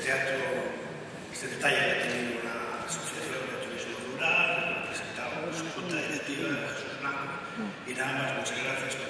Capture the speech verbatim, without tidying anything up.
teatro, este detalle que ha tenido la Asociación de Turismo Rural, representado por su junta directiva, Jesús Blanco, y nada más, muchas gracias.